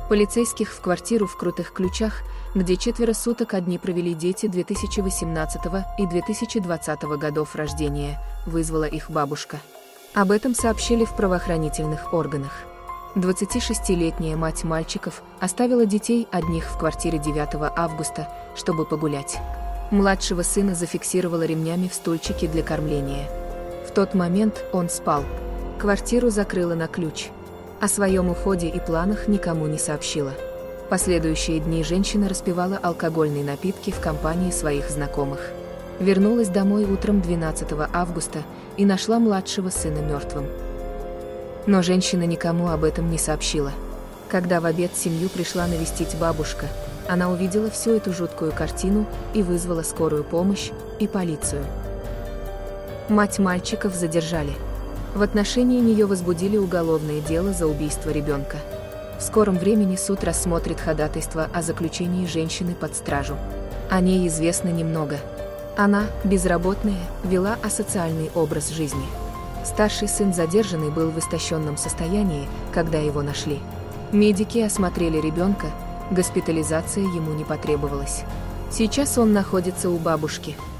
Полицейских в квартиру в Крутых Ключах, где 4 суток одни провели дети 2018 и 2020 годов рождения, вызвала их бабушка. Об этом сообщили в правоохранительных органах. 26-летняя мать мальчиков оставила детей одних в квартире 9 августа, чтобы погулять. Младшего сына зафиксировала ремнями в стульчике для кормления. В тот момент он спал. Квартиру закрыла на ключ. О своем уходе и планах никому не сообщила. Последующие дни женщина распивала алкогольные напитки в компании своих знакомых. Вернулась домой утром 12 августа и нашла младшего сына мертвым. Но женщина никому об этом не сообщила. Когда в обед семью пришла навестить бабушка, она увидела всю эту жуткую картину и вызвала скорую помощь и полицию. Мать мальчиков задержали. В отношении нее возбудили уголовное дело за убийство ребенка. В скором времени суд рассмотрит ходатайство о заключении женщины под стражу. О ней известно немного. Она, безработная, вела асоциальный образ жизни. Старший сын задержанный был в истощенном состоянии, когда его нашли. Медики осмотрели ребенка, госпитализация ему не потребовалась. Сейчас он находится у бабушки.